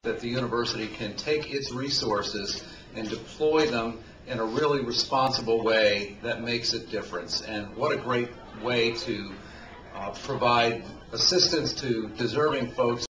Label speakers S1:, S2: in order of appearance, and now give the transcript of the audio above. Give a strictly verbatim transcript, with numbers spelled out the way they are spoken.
S1: that the university can take its resources and deploy them in a really responsible way that makes a difference. And what a great way to uh, provide assistance to deserving folks